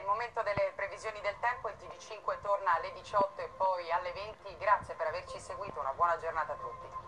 momento delle previsioni del tempo, il TG5 torna alle 18 e poi alle 20. Grazie per averci seguito, una buona giornata a tutti.